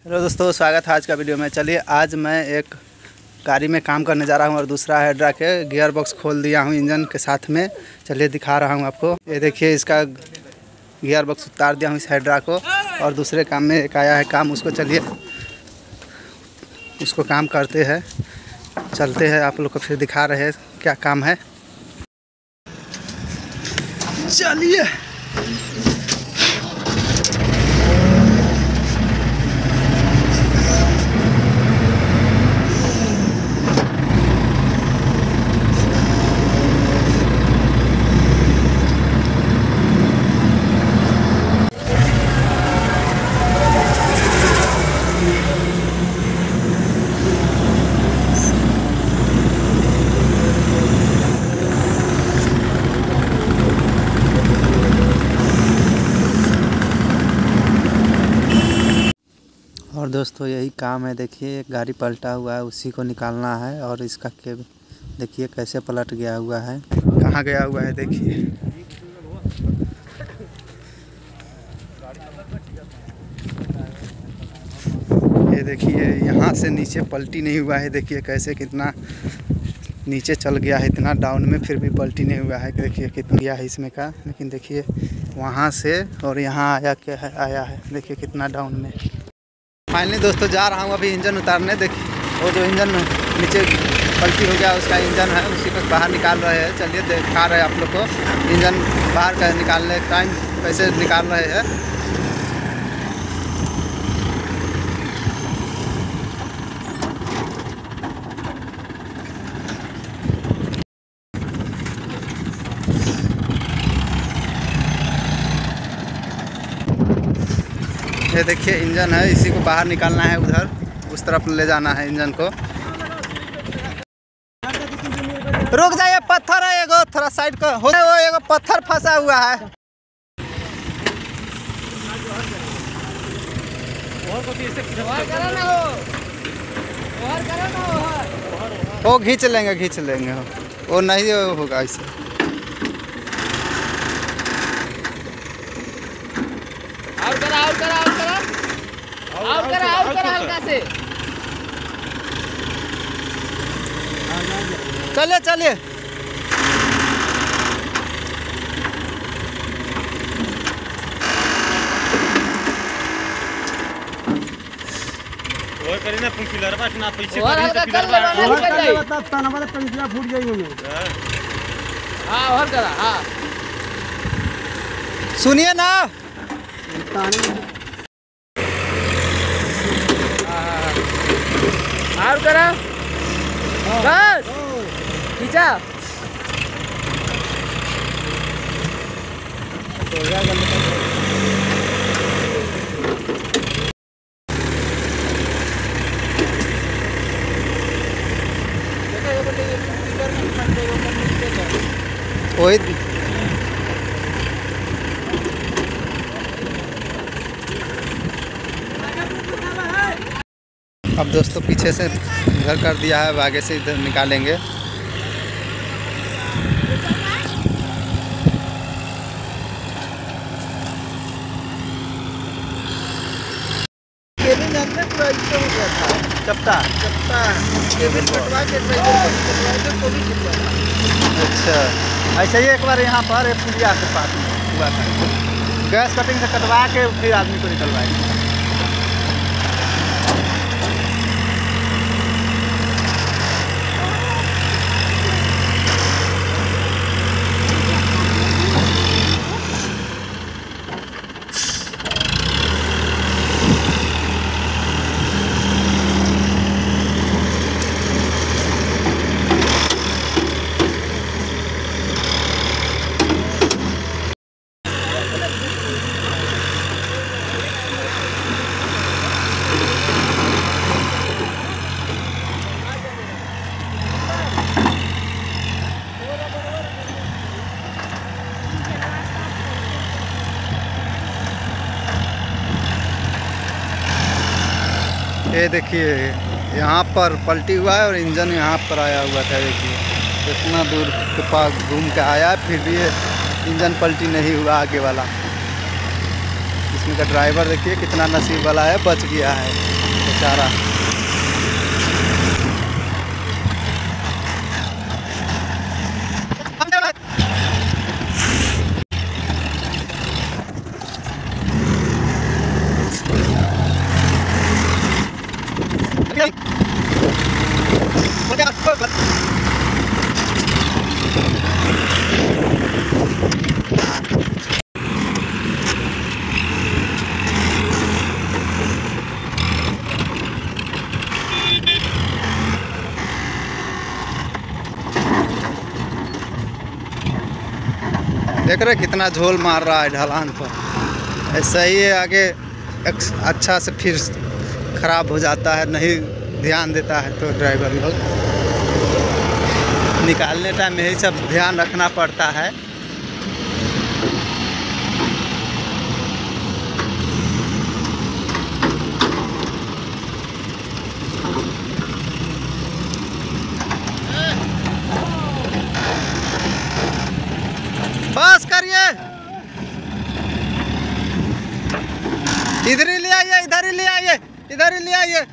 Hello दोस्तों, स्वागत है आज का वीडियो में। चलिए आज मैं एक गाड़ी में काम करने जा रहा हूं और दूसरा हाइड्रा के गियर बॉक्स खोल दिया हूं इंजन के साथ में। चलिए दिखा रहा हूं आपको। ये देखिए, इसका गियर बॉक्स उतार दिया हूं इस हाइड्रा को। और दूसरे काम में एक आया है काम, उसको चलिए उसको काम करते हैं। चलते हैं, आप लोग को फिर दिखा रहे हैं क्या काम है। चलिए और दोस्तों यही काम है। देखिए एक गाड़ी पलटा हुआ है, उसी को निकालना है। और इसका केब देखिए कैसे पलट गया हुआ है, कहाँ गया हुआ है देखिए। ये देखिए यहाँ से नीचे पलटी नहीं हुआ है। देखिए कैसे कितना नीचे चल गया है, इतना डाउन में, फिर भी पलटी नहीं हुआ है। देखिए कितना गया है इसमें का, लेकिन देखिए वहाँ से और यहाँ आया क्या है, आया है। देखिए कितना डाउन में। फाइनली दोस्तों जा रहा हूँ अभी इंजन उतारने। देखिए वो जो इंजन नीचे पलटी हो गया उसका इंजन है, उसी को बाहर निकाल रहे हैं। चलिए दिखा रहे हैं आप लोग को इंजन बाहर का निकालने टाइम कैसे निकाल रहे हैं। ये देखिए इंजन है, इसी को बाहर निकालना है, उधर उस तरफ ले जाना है इंजन को। रुक जाइए, पत्थर है एगो, थोड़ा साइड को हो। वो एगो पत्थर फंसा हुआ है। वो खींच लेंगे वो नहीं होगा ऐसे। और करा हल्का से। चलिए और करी ना पिलर बस ना पीछे और करी हल्का तो कर ले, पिलर कर ले। बता तना वाला पंखिया फूट जाएगी। हां और करा। हां सुनिए ना, और करा बस खींचा। वही अब दोस्तों पीछे से इधर कर दिया है, अब आगे से इधर निकालेंगे। केबिन अंदर पूरा इससे हो गया था, चपटा केबिन कटवा के ड्राइवर को भी कटवा था। अच्छा, ऐसे ही एक बार यहाँ पर पुलिया के पास में हुआ था। गैस कटिंग से कटवा के फिर आदमी को निकलवाए। ये देखिए यहाँ पर पलटी हुआ है और इंजन यहाँ पर आया हुआ था। देखिए कितना दूर के पास घूम के आया, फिर भी ये इंजन पलटी नहीं हुआ आगे वाला। इसमें का ड्राइवर देखिए कितना नसीब वाला है, बच गया है बेचारा। देख रहे कितना झोल मार रहा है ढलान पर। ऐसा ही है, आगे अच्छा से फिर ख़राब हो जाता है, नहीं ध्यान देता है तो ड्राइवर लोग। निकालने टाइम यही सब ध्यान रखना पड़ता है। बस करिए, इधर ही ले आइए, इधर ही ले आइए, इधर ही ले आइए।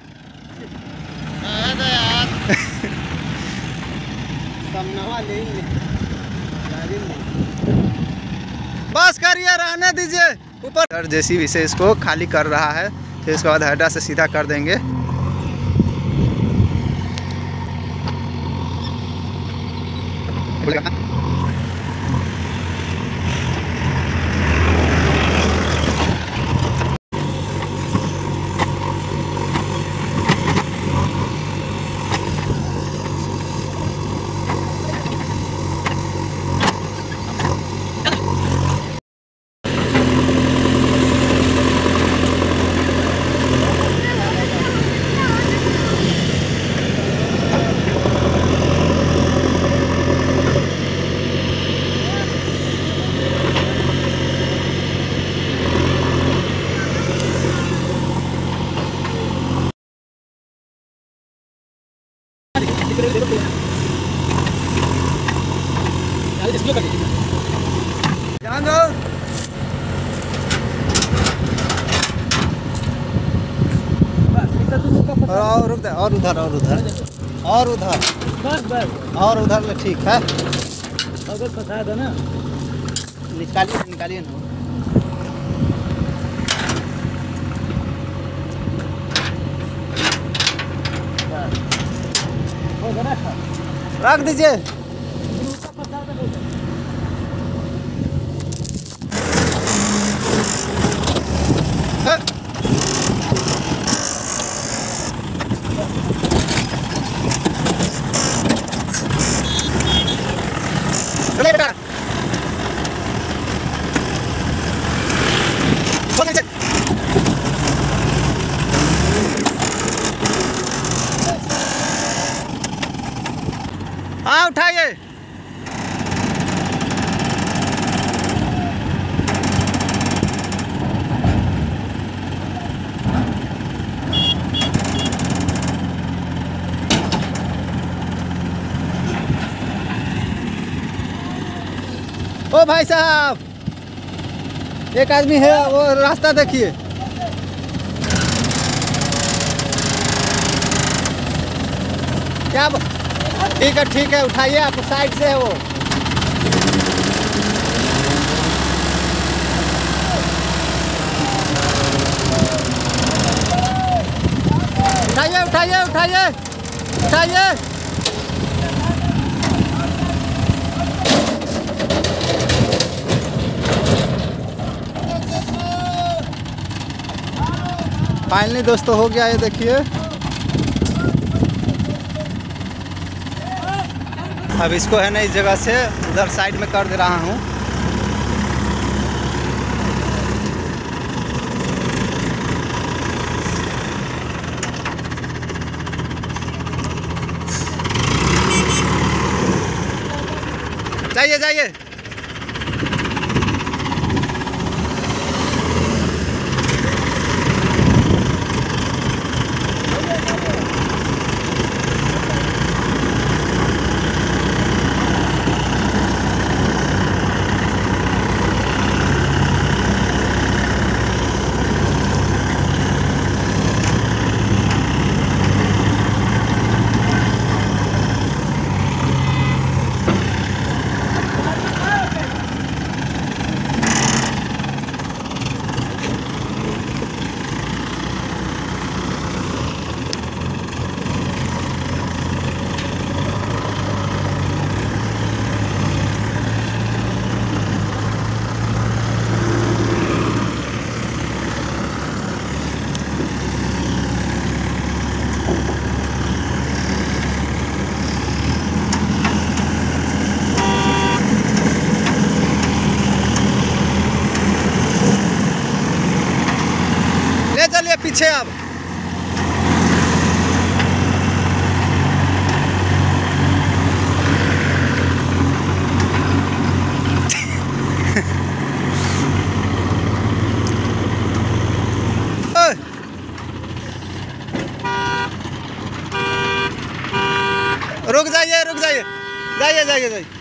बस करिए, रहने दीजिए ऊपर। सर जेसीबी से इसको खाली कर रहा है, फिर इसके बाद हेडा से सीधा कर देंगे। ध्यान दो। और उधर, और उधर, और उधर, और उधर, बस बस और उधर ले, ठीक है। अगर फंसा दो ना, निकालिए, निकालिए ना। रख दीजिए। हाँ उठाइए। ओ भाई साहब, एक आदमी है, वो रास्ता देखिए। क्या ठीक है, उठाइए, आप साइड से है वो। उठाइए, उठाइए, उठाइए, उठाइए। फाइनली दोस्तों हो गया, ये देखिए। अब इसको है ना इस जगह से उधर साइड में कर दे रहा हूँ। जाइए, जाइए। पीछे अब। रुक जाइए, रुक जाइए, जाइए जाइए जाइए।